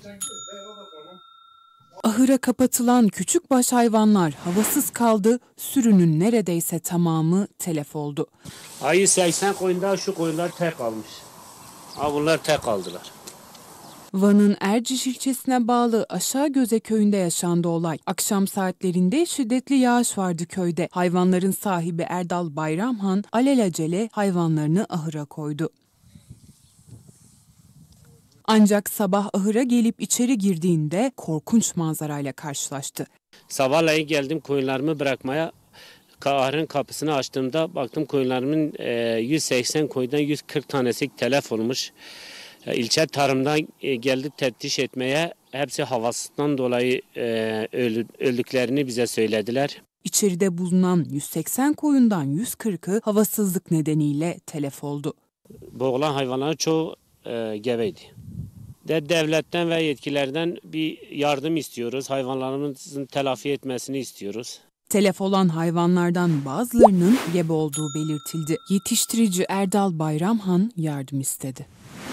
Ahıra kapatılan küçükbaş hayvanlar havasız kaldı, sürünün neredeyse tamamı telef oldu. Ayı 80 koyunda şu koyunlar tek kalmış. Bunlar tek kaldılar. Van'ın Erciş ilçesine bağlı Aşağıgöze köyünde yaşandı olay. Akşam saatlerinde şiddetli yağış vardı köyde. Hayvanların sahibi Erdal Bayramhan alelacele hayvanlarını ahıra koydu. Ancak sabah ahıra gelip içeri girdiğinde korkunç manzarayla karşılaştı. Sabahleyin geldim koyunlarımı bırakmaya. Ahırın kapısını açtığımda baktım koyunlarımın 180 koyundan 140 tanesi telef olmuş. İlçe tarımdan geldi teftiş etmeye. Hepsi havasından dolayı öldüklerini bize söylediler. İçeride bulunan 180 koyundan 140'ı havasızlık nedeniyle telef oldu. Boğulan hayvanların çoğu gebeydi. Devletten ve yetkililerden bir yardım istiyoruz. Hayvanlarımızın telafi etmesini istiyoruz. Telef olan hayvanlardan bazılarının gebe olduğu belirtildi. Yetiştirici Erdal Bayramhan yardım istedi.